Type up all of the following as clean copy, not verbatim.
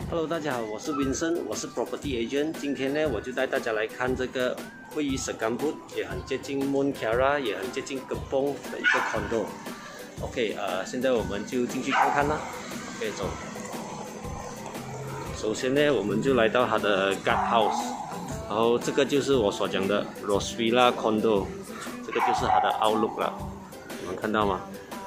Hello， 大家好，我是 Vincent， 我是 Property Agent。今天呢，我就带大家来看这个位于 Segambut， 也很接近 Mont Kiara， 也很接近 Kepong 的一个 condo。OK， 现在我们就进去看看啦。OK， 走。首先呢，我们就来到它的 Guard House， 然后这个就是我所讲的 Rose Villa Condo， 这个就是它的 outlook 了，你们看到吗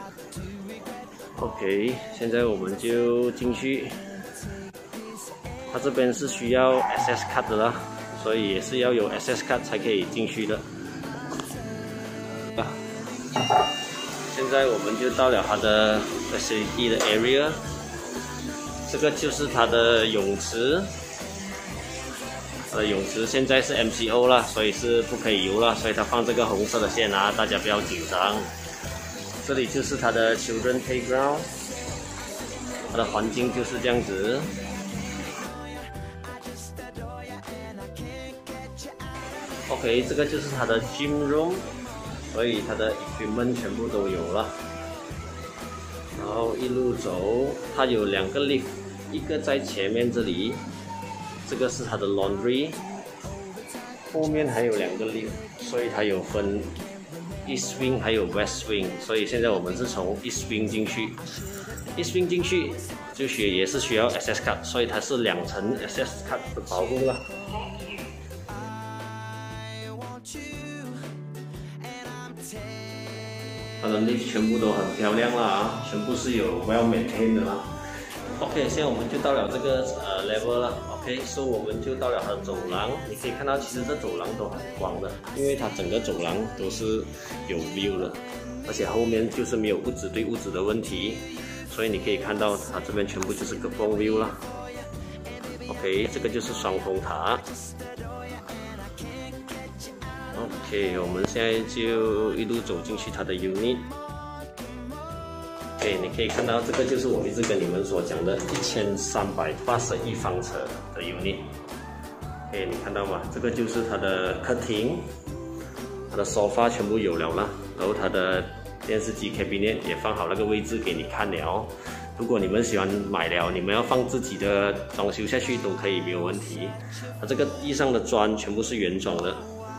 ？OK， 现在我们就进去。 它这边是需要 access card 的啦，所以也是要有 access card 才可以进去的。现在我们就到了它的 facility 的 area， 这个就是它的泳池。它的泳池现在是 MCO 啦，所以是不可以游了，所以它放这个红色的线啊，大家不要紧张。这里就是它的 children playground， 它的环境就是这样子。 OK， 这个就是它的 gym room， 所以它的 equipment 全部都有了。然后一路走，它有2个 lift， 一个在前面这里，这个是它的 laundry， 后面还有2个 lift， 所以它有分 east wing 还有 west wing， 所以现在我们是从 east wing 进去 ，east wing 进去就也是需要 access card， 所以它是2层 access card 的保护了。 它的 lift 全部都很漂亮啦啊，全部是有 well maintained 的啦。OK， 现在我们就到了这个level 了。OK， 所以我们就到了它的走廊。你可以看到，其实这走廊都很广的，因为它整个走廊都是有 view 的，而且后面就是没有屋子对屋子的问题，所以你可以看到它这边全部就是个 Kepong view 啦。OK， 这个就是双峰塔。 OK， 我们现在就一路走进去它的 unit。OK， 你可以看到这个就是我一直跟你们所讲的1381方尺的 unit。OK， 你看到吗？这个就是它的客厅，它的 sofa 全部有了啦，然后它的电视机 cabinet 也放好那个位置给你看了。如果你们喜欢买了，你们要放自己的装修下去都可以，没有问题。它这个地上的砖全部是原装的。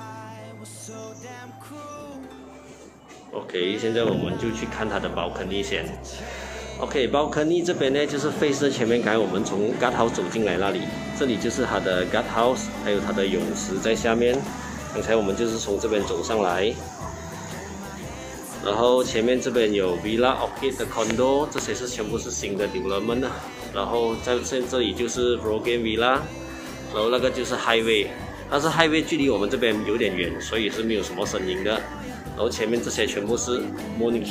OK， 现在我们就去看它的balcony先。OK，balcony 这边呢就是face前面，刚才我们从 guard house 走进来那里，这里就是它的 guard house， 还有它的泳池在下面。刚才我们就是从这边走上来，然后前面这边有 Villa Orchid 的 condo， 这些是全部是新的 development 啊。然后在这里就是 Rogan Villa， 然后那个就是 highway， 但是 highway 距离我们这边有点远，所以是没有什么声音的。 然后前面这些全部是 Mont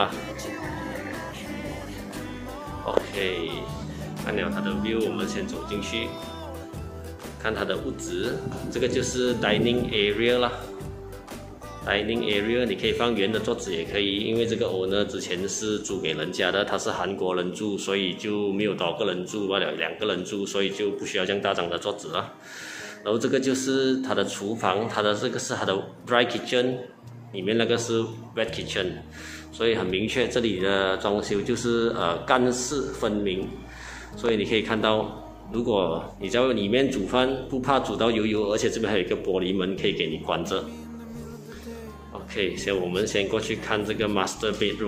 Kiara。OK， 看了它的 view， 我们先走进去，看它的屋子。这个就是 dining area 啦。dining area 你可以放圆的桌子也可以，因为这个 owner 之前是租给人家的，他是韩国人住，所以就没有多个人住，罢了2个人住，所以就不需要这样大张的桌子了。然后这个就是它的厨房，它的这个是它的 dry kitchen。 里面那个是 wet kitchen， 所以很明确，这里的装修就是干湿分明，所以你可以看到，如果你在里面煮饭，不怕煮到油，而且这边还有一个玻璃门可以给你关着。OK， 现在我们先过去看这个 master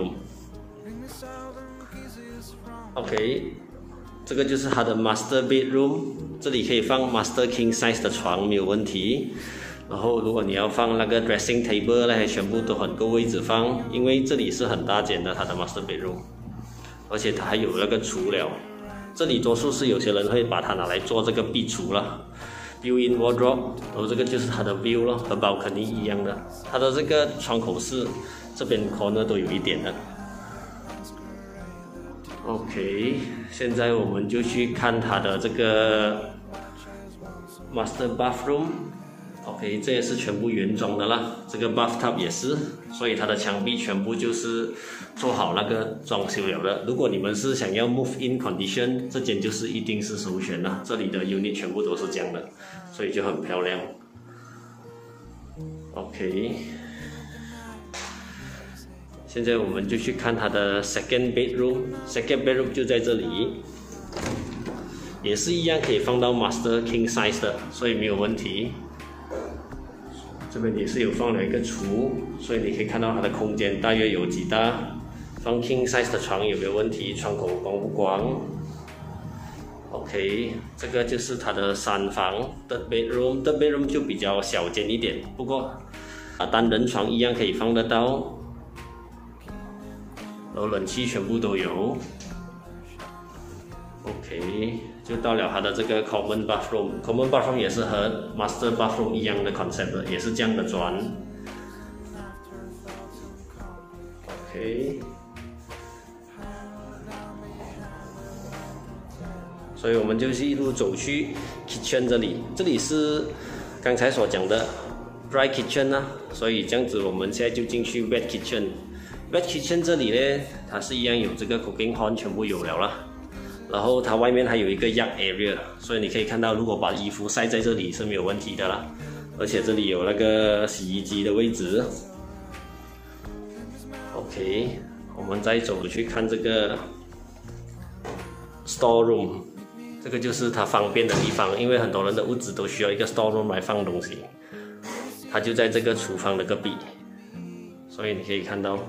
bedroom。OK， 这个就是它的 master bedroom， 这里可以放 master king size 的床，没有问题。 然后，如果你要放那个 dressing table 呢，全部都很够位置放，因为这里是很大间的，它的 master bedroom， 而且它还有那个厨了。这里多数是有些人会把它拿来做这个壁橱了 ，built-in wardrobe， 然后这个就是它的 view 咯，和 balcony 一样的。它的这个窗口是这边 corner 都有一点的。OK， 现在我们就去看它的这个 master bathroom。OK， 这也是全部原装的啦，这个 bathtub 也是，所以它的墙壁全部就是做好那个装修了的。如果你们是想要 move in condition， 这间就是一定是首选啦。这里的 unit 全部都是这样的，所以就很漂亮。OK， 现在我们就去看它的 second bedroom， second bedroom 就在这里。 也是一样可以放到 Master King Size 的，所以没有问题。这边也是有放了一个橱，所以你可以看到它的空间大约有几大。放 King Size 的床有没有问题？窗口光不光 ？OK， 这个就是它的3房 Third bedroom，Third bedroom 就比较小间一点，不过单人床一样可以放得到，然后冷气全部都有。OK， 就到了它的这个 Common Bathroom，Common Bathroom 也是和 Master Bathroom 一样的 concept 的，也是这样的砖。OK。所以我们就是一路走去 kitchen 这里，这里是刚才所讲的 dry kitchen 啊，所以这样子我们现在就进去 wet kitchen。wet kitchen 这里呢，它是一样有这个 cooking horn 全部有了啦，然后它外面还有一个 yard area， 所以你可以看到，如果把衣服晒在这里是没有问题的啦，而且这里有那个洗衣机的位置。OK， 我们再走去看这个 store room。这个就是它方便的地方，因为很多人的屋子都需要一个 store room 来放东西，它就在这个厨房的隔壁，所以你可以看到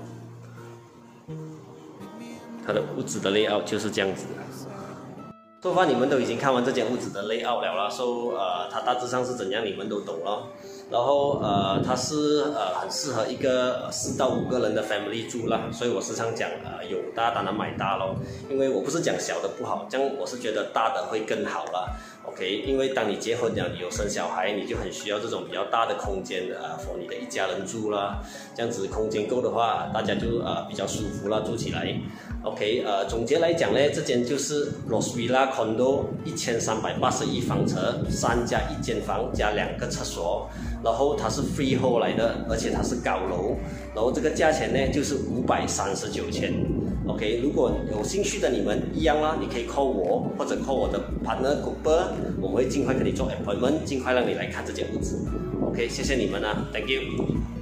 它的屋子的 layout 就是这样子。说话你们都已经看完这间屋子的 layout 了啦，它大致上是怎样你们都懂了。然后它是很适合一个4到5个人的 family 住啦，所以我时常讲有大当然买大咯，因为我不是讲小的不好，这样我是觉得大的会更好啦。OK， 因为当你结婚了，你有生小孩，你就很需要这种比较大的空间for 你的一家人住啦，这样子空间够的话，大家就比较舒服啦，住起来。OK， 总结来讲呢，这间就是 Rosvilla Condo 1381房车，3加1间房加2个厕所，然后它是 freehold 来的，而且它是高楼，然后这个价钱呢就是539千。OK， 如果有兴趣的你们一样啦，你可以 call 我或者 call 我的 partner Cooper， 我们会尽快跟你做 appointment， 尽快让你来看这间屋子。OK， 谢谢你们啊 ，Thank you。